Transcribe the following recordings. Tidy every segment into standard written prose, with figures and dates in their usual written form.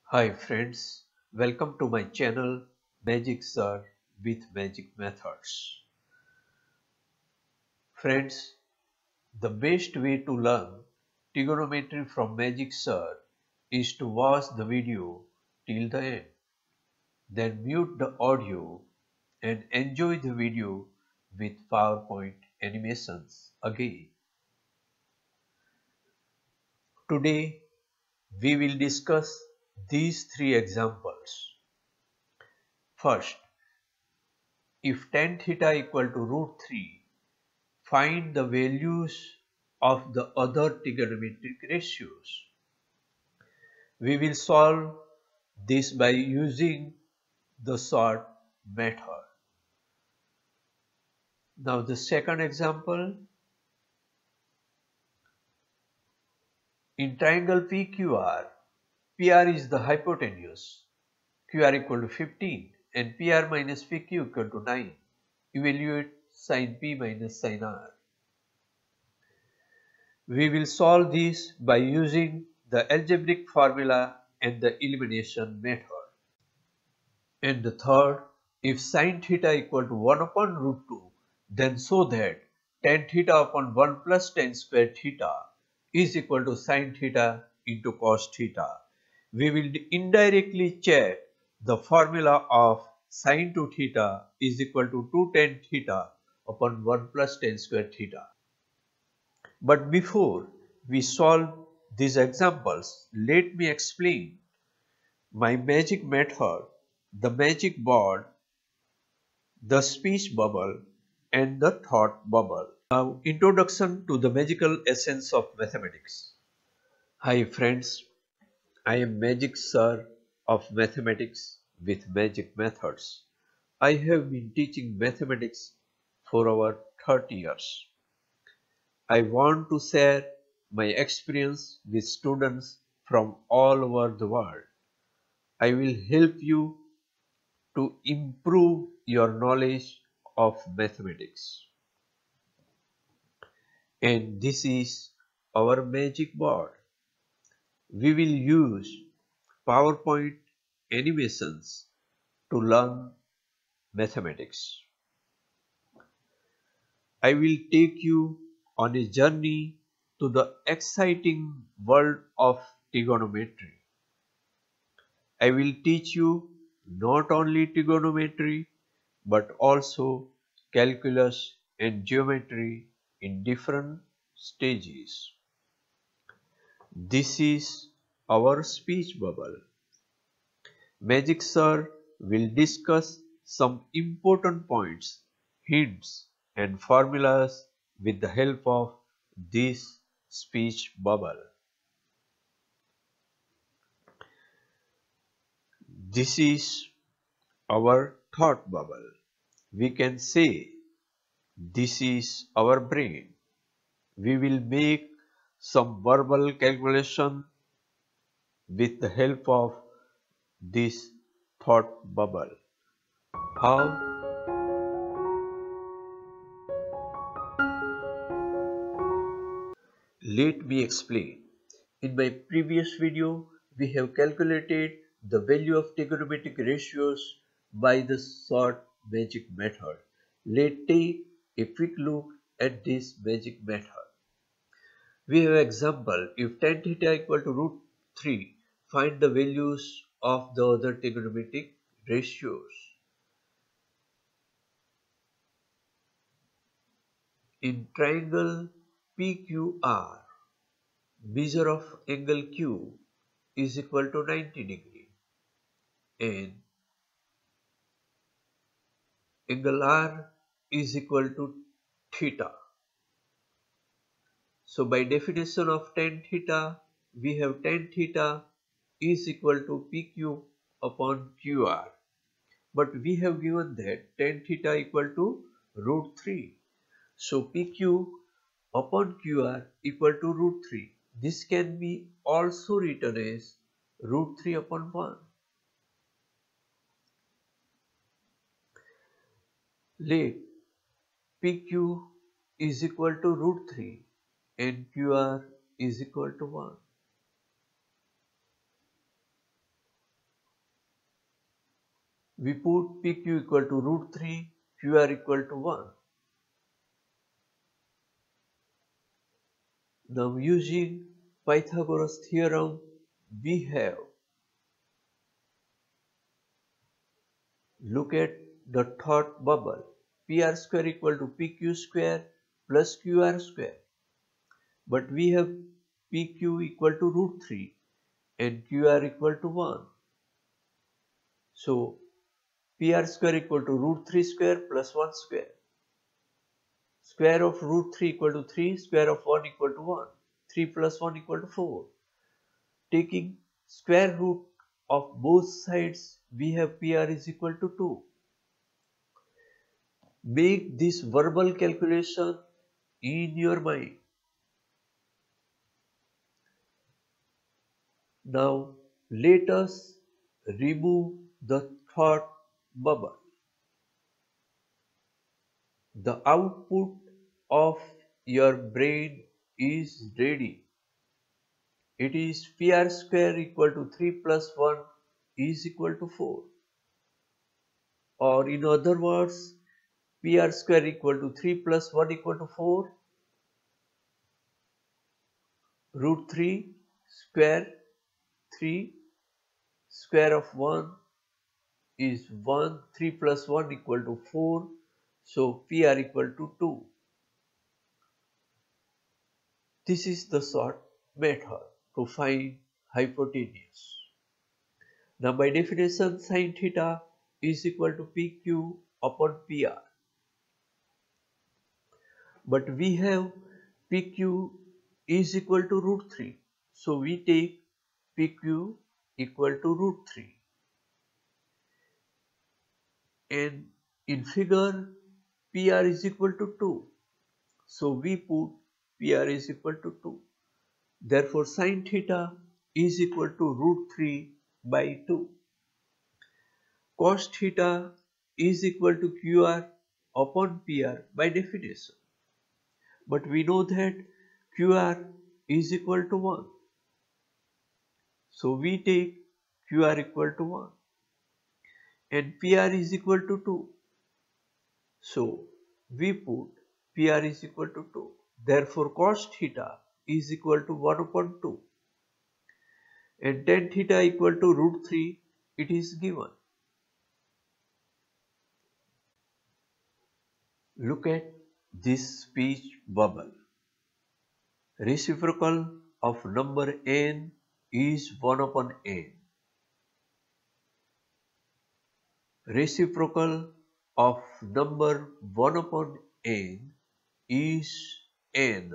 Hi friends, welcome to my channel Magic Sir with Magic Methods. Friends, the best way to learn trigonometry from Magic Sir is to watch the video till the end. Then mute the audio and enjoy the video with PowerPoint animations again. Today we will discuss these three examples. First, if tan theta equal to root 3, find the values of the other trigonometric ratios. We will solve this by using the sort method. Now the second example, in triangle PQR, PR is the hypotenuse, QR equal to 15 and PR minus PQ equal to 9. Evaluate sin P minus sin R. We will solve this by using the algebraic formula and the elimination method. And the third, if sin theta equal to 1 upon root 2, then show that tan theta upon 1 plus tan square theta is equal to sin theta into cos theta. We will indirectly check the formula of sin 2 theta is equal to 2 tan theta upon 1 plus tan square theta. But before we solve these examples, let me explain my magic method, the magic board, the speech bubble, and the thought bubble. Now, introduction to the magical essence of mathematics. Hi friends, I am Magic Sir of Mathematics with Magic Methods. I have been teaching mathematics for over 30 years. I want to share my experience with students from all over the world. I will help you to improve your knowledge of mathematics. And this is our magic board. We will use PowerPoint animations to learn mathematics. I will take you on a journey to the exciting world of trigonometry. I will teach you not only trigonometry but also calculus and geometry in different stages. This is our speech bubble. Magic Sir will discuss some important points, hints and formulas with the help of this speech bubble. This is our thought bubble. We can say this is our brain. We will make some verbal calculation with the help of this thought bubble. How? Let me explain. In my previous video, we have calculated the value of trigonometric ratios by the sort magic method. Let's take a quick look at this magic method. We have example, if tan theta equal to root 3, find the values of the other trigonometric ratios. In triangle PQR, measure of angle Q is equal to 90 degree and angle R is equal to theta. So by definition of tan theta, we have tan theta is equal to PQ upon QR. But we have given that tan theta equal to root 3. So PQ upon QR equal to root 3. This can be also written as root 3 upon 1. Let PQ is equal to root 3 and QR is equal to 1. we put PQ equal to root 3, QR equal to 1. Now using Pythagoras theorem, we have, look at the thought bubble, PR square equal to PQ square plus QR square. But we have PQ equal to root 3 and QR equal to 1. So PR square equal to root 3 square plus 1 square. Square of root 3 equal to 3, square of 1 equal to 1. 3 plus 1 equal to 4. Taking square root of both sides, we have PR is equal to 2. Make this verbal calculation in your mind. Now let us remove the thought bubble. The output of your brain is ready. It is PR square equal to 3 plus 1 is equal to 4. Or in other words, PR square equal to 3 plus 1 equal to 4. Root 3 square 3 square of 1 is 1. 3 plus 1 equal to 4. So PR equal to 2. This is the short method to find hypotenuse. Now by definition, sin theta is equal to PQ upon PR. But we have PQ is equal to root 3. So we take PQ equal to root 3. And in figure, PR is equal to 2. So we put PR is equal to 2. Therefore sin theta is equal to root 3 by 2. Cos theta is equal to QR upon PR by definition. But we know that QR is equal to 1. So we take QR equal to 1. And PR is equal to 2. So we put PR is equal to 2. Therefore cos theta is equal to 1 upon 2. And tan theta equal to root 3, it is given. Look at this speech bubble. Reciprocal of number n is 1 upon n. Reciprocal of number 1 upon n is n.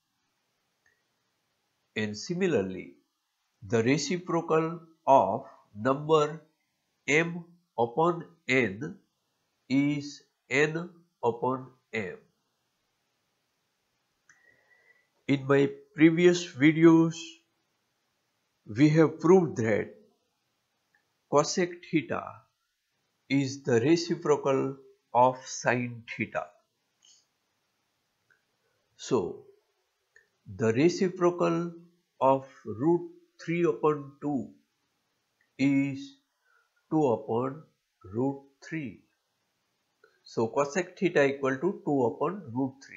And similarly, the reciprocal of number m upon n is n upon m. In my previous videos, we have proved that cosec theta is the reciprocal of sin theta. So, the reciprocal of root 3 upon 2 is 2 upon root 3. So, cosec theta equal to 2 upon root 3.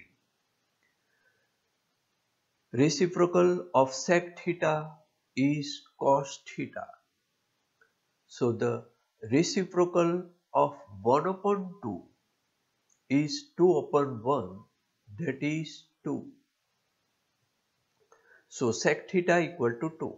Reciprocal of sec theta is cos theta. So, the reciprocal of 1 upon 2 is 2 upon 1, that is 2. So, sec theta equal to 2.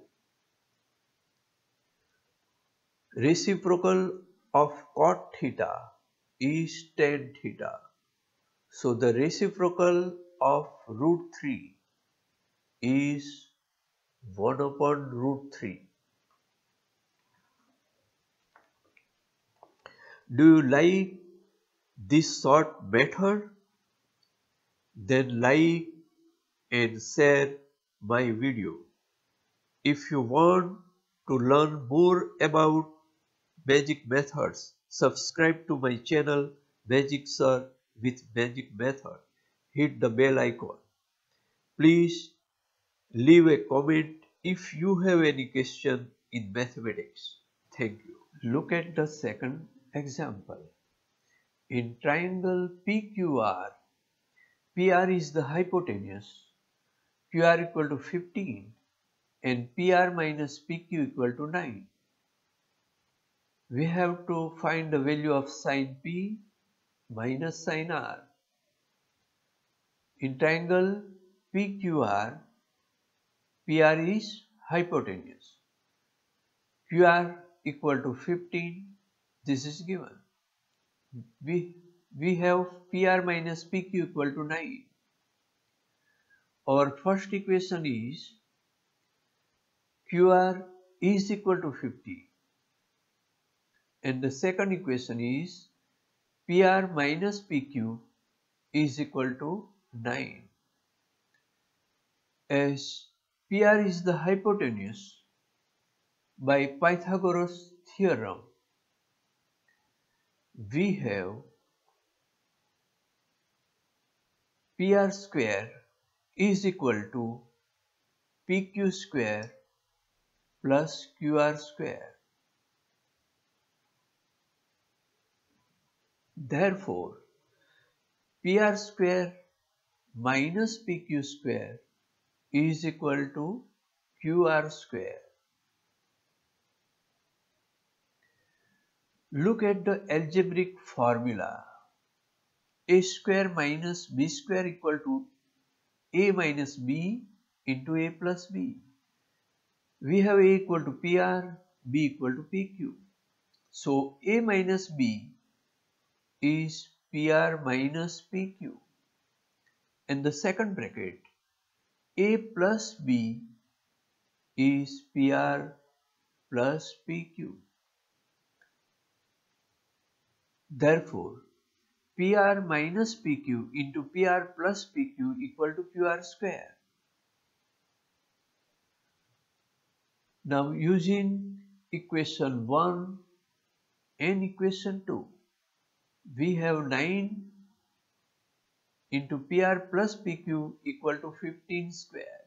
Reciprocal of cot theta is tan theta. So, the reciprocal of root 3 is 1 upon root 3. Do you like this short method? Then like and share my video. If you want to learn more about magic methods, subscribe to my channel Magic Sir with Magic Method. Hit the bell icon. Please leave a comment if you have any question in mathematics. Thank you. Look at the second Example. In triangle PQR, PR is the hypotenuse, QR equal to 15 and PR minus PQ equal to 9. We have to find the value of sin P minus sin R. In triangle PQR, PR is hypotenuse, QR equal to 15, this is given. We have PR minus PQ equal to 9. Our first equation is QR is equal to 50 and the second equation is PR minus PQ is equal to 9. As PR is the hypotenuse, by Pythagoras theorem, we have PR square is equal to PQ square plus QR square. Therefore, PR square minus PQ square is equal to QR square. Look at the algebraic formula. A square minus B square equal to A minus B into A plus B. We have A equal to PR, B equal to PQ. So A minus B is PR minus PQ. And the second bracket, A plus B is PR plus PQ. Therefore, PR minus PQ into PR plus PQ equal to QR square. Now using equation 1 and equation 2, we have 9 into PR plus PQ equal to 15 square.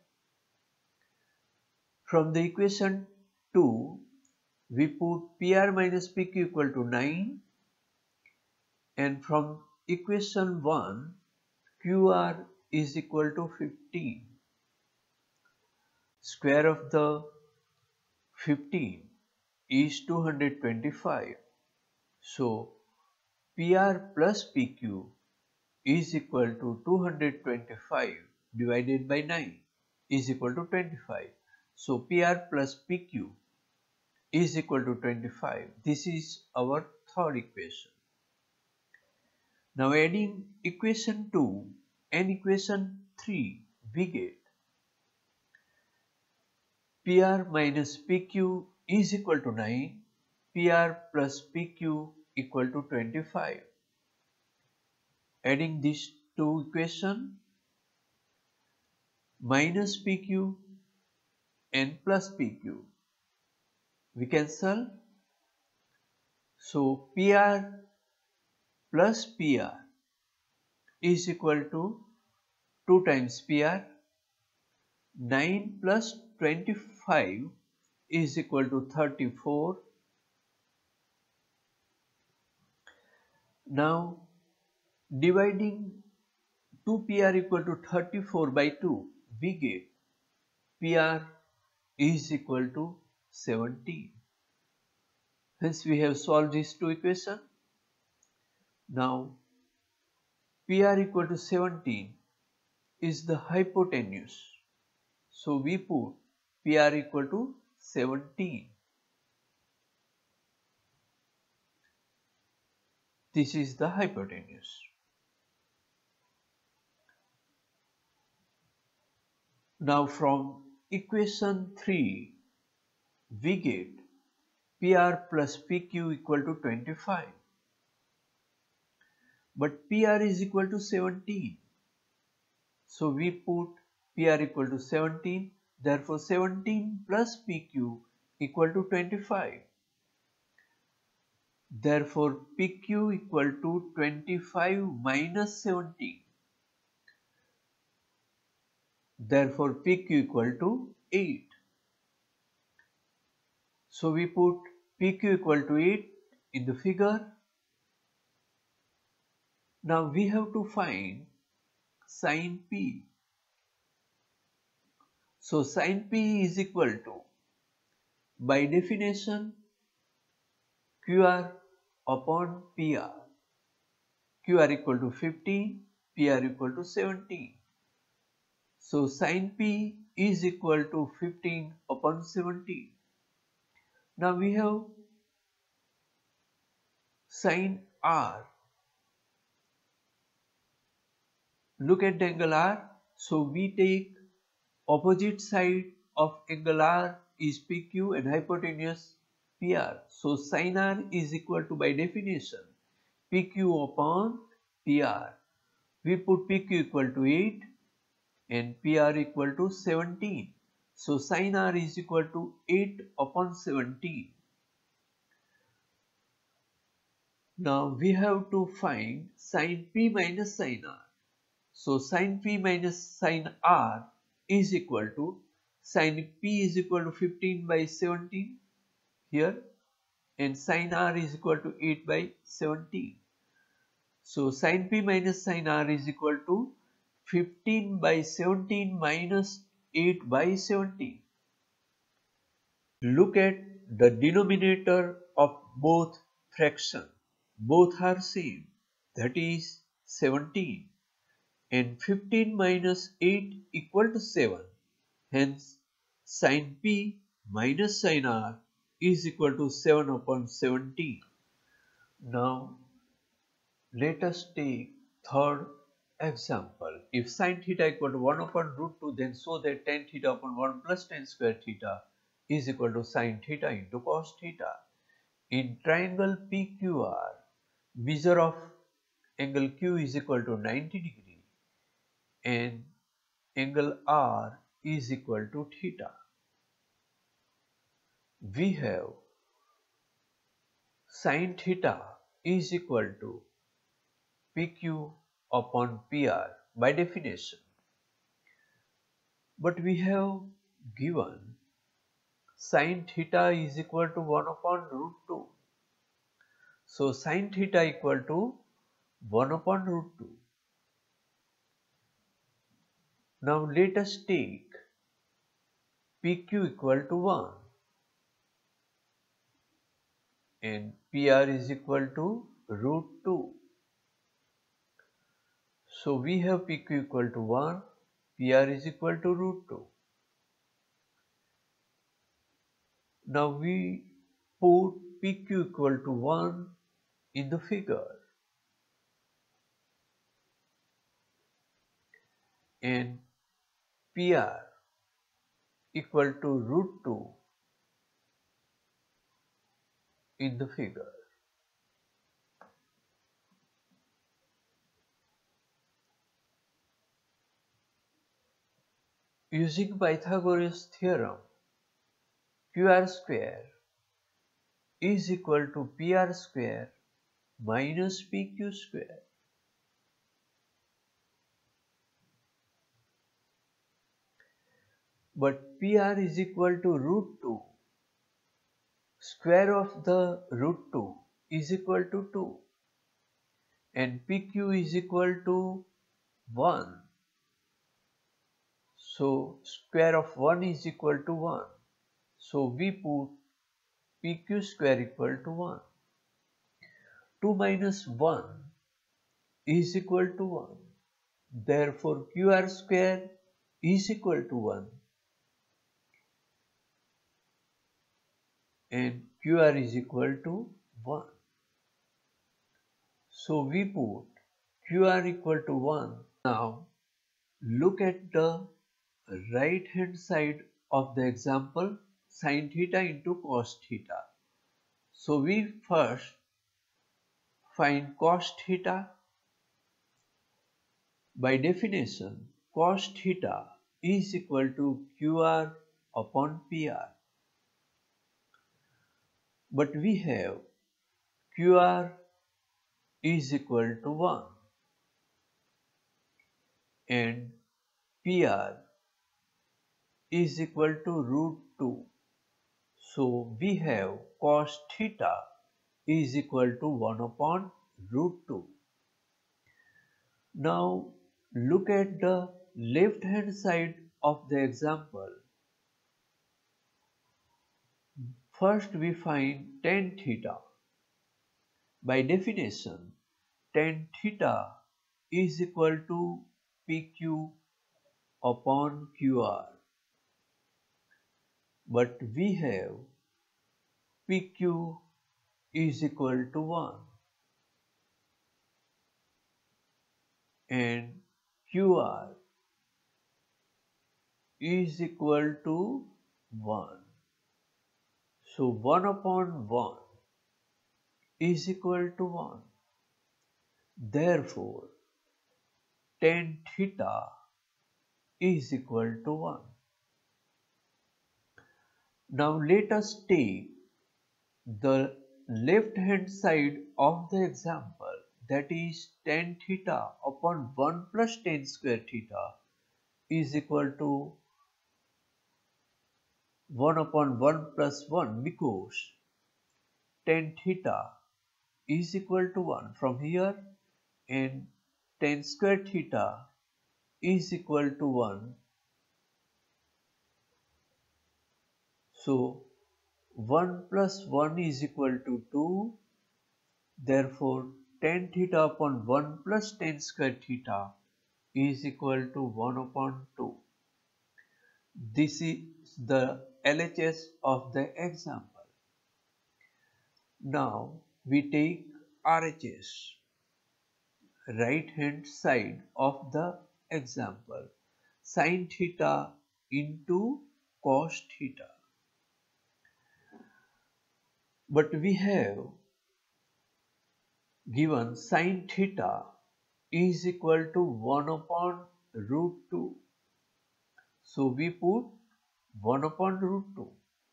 From the equation 2, we put PR minus PQ equal to 9 and from equation 1, QR is equal to 15. Square of the 15 is 225. So PR plus PQ is equal to 225 divided by 9 is equal to 25. So PR plus PQ is equal to 25. This is our third equation. Now adding equation 2 and equation 3, we get PR minus PQ is equal to 9, PR plus PQ equal to 25. Adding these two equations, minus PQ and plus PQ, we cancel. So PR plus PR is equal to 2 times PR. 9 plus 25 is equal to 34. Now dividing 2PR equal to 34 by 2, we get PR is equal to 17. Hence we have solved these two equations. Now PR equal to 17 is the hypotenuse. So we put PR equal to 17. This is the hypotenuse. Now from equation 3, we get PR plus PQ equal to 25. But PR is equal to 17. So we put PR equal to 17. Therefore 17 plus PQ equal to 25. Therefore PQ equal to 25 minus 17. Therefore PQ equal to 8. So we put PQ equal to 8 in the figure. Now we have to find sin P. So sin P is equal to, by definition, QR upon PR. QR equal to 15, PR equal to 17. So sin P is equal to 15 upon 17. Now we have sin R. Look at the angle R. So we take opposite side of angle R is PQ and hypotenuse PR. So sin R is equal to, by definition, PQ upon PR. We put PQ equal to 8 and PR equal to 17. So sin R is equal to 8 upon 17. Now we have to find sin P minus sin R. So sin P minus sin R is equal to, sin P is equal to 15 by 17 here, and sin R is equal to 8 by 17. So sin P minus sin R is equal to 15 by 17 minus 8 by 17. Look at the denominator of both fractions. Both are same, that is 17, and 15 minus 8 equal to 7. Hence, sin P minus sin R is equal to 7 upon 17. Now, let us take third example. If sin theta equal to 1 upon root 2, then show that tan theta upon 1 plus tan square theta is equal to sin theta into cos theta. In triangle PQR, measure of angle Q is equal to 90 degree and angle R is equal to theta. We have sin theta is equal to PQ upon PR by definition. But we have given sin theta is equal to 1 upon root 2. So sin theta equal to 1 upon root 2. Now let us take PQ equal to 1 and PR is equal to root 2. So we have PQ equal to 1, PR is equal to root 2. Now we put PQ equal to 1 in the figure and PR equal to root 2 in the figure. Using Pythagoras theorem, QR square is equal to PR square minus PQ square. But PR is equal to root 2. Square of the root 2 is equal to 2. And PQ is equal to 1. So square of 1 is equal to 1. So we put PQ square equal to 1. 2 minus 1 is equal to 1. Therefore QR square is equal to 1. And QR is equal to 1. So we put QR equal to 1. Now look at the right hand side of the example, sin theta into cos theta. So we first find cos theta. By definition, cos theta is equal to QR upon PR. But we have QR is equal to 1 and PR is equal to root 2. So we have cos theta is equal to 1 upon root 2. Now look at the left hand side of the example. First we find tan theta. By definition, tan theta is equal to PQ upon QR. But we have PQ is equal to 1 and QR is equal to 1. So 1 upon 1 is equal to 1. Therefore, tan theta is equal to 1. Now let us take the left hand side of the example, that is tan theta upon 1 plus tan square theta is equal to 1 upon 1 plus 1, because tan theta is equal to 1 from here and tan square theta is equal to 1. So 1 plus 1 is equal to 2. Therefore, tan theta upon 1 plus tan square theta is equal to 1 upon 2. This is the LHS of the example. Now we take RHS, right hand side of the example, sin theta into cos theta. But we have given sin theta is equal to 1 upon root 2. So we put 1 upon root 2.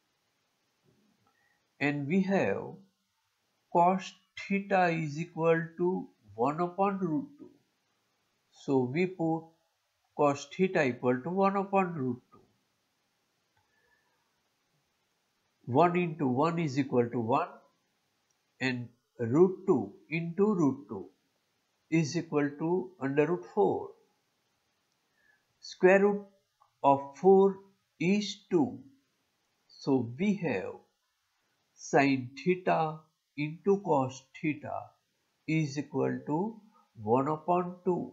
And we have cos theta is equal to 1 upon root 2. So we put cos theta equal to 1 upon root 2. 1 into 1 is equal to 1 and root 2 into root 2 is equal to under root 4. Square root of 4 is 2. So we have sin theta into cos theta is equal to 1 upon 2.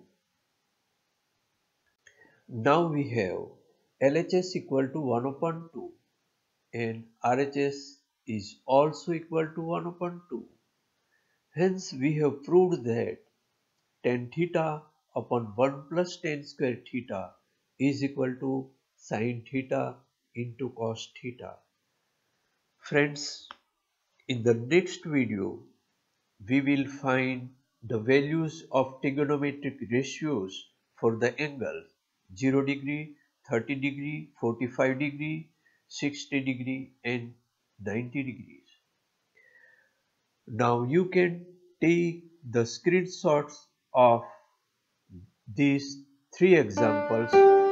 Now we have LHS equal to 1 upon 2 and RHS is also equal to 1 upon 2. Hence we have proved that tan theta upon 1 plus tan square theta is equal to sin theta into cos theta. Friends, in the next video, we will find the values of trigonometric ratios for the angles 0 degree, 30 degree, 45 degree, 60 degree and 90 degrees. Now you can take the screenshots of these three examples